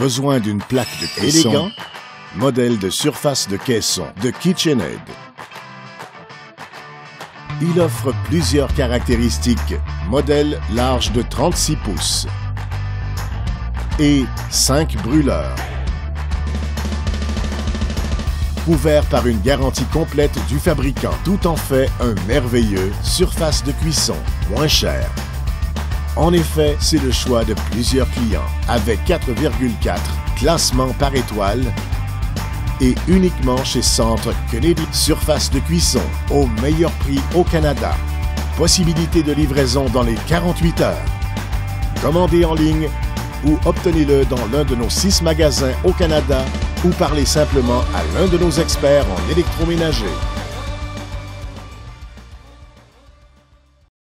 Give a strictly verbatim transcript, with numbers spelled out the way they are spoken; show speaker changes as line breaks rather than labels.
Besoin d'une plaque de cuisson élégant? Modèle de surface de caisson de KitchenAid. Il offre plusieurs caractéristiques. Modèle large de trente-six pouces et cinq brûleurs. Couvert par une garantie complète du fabricant. Tout en fait un merveilleux surface de cuisson, moins cher. En effet, c'est le choix de plusieurs clients, avec quatre virgule quatre classements par étoile et uniquement chez Centre Kennedy. Surface de cuisson au meilleur prix au Canada. Possibilité de livraison dans les quarante-huit heures. Commandez en ligne ou obtenez-le dans l'un de nos six magasins au Canada ou parlez simplement à l'un de nos experts en électroménager.